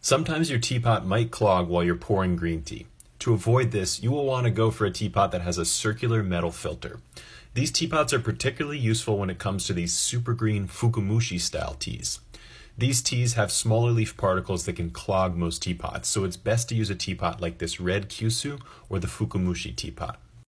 Sometimes your teapot might clog while you're pouring green tea. To avoid this, you will want to go for a teapot that has a circular metal filter. These teapots are particularly useful when it comes to these super green Fukumushi style teas. These teas have smaller leaf particles that can clog most teapots, so it's best to use a teapot like this red Kyushu or the Fukumushi teapot.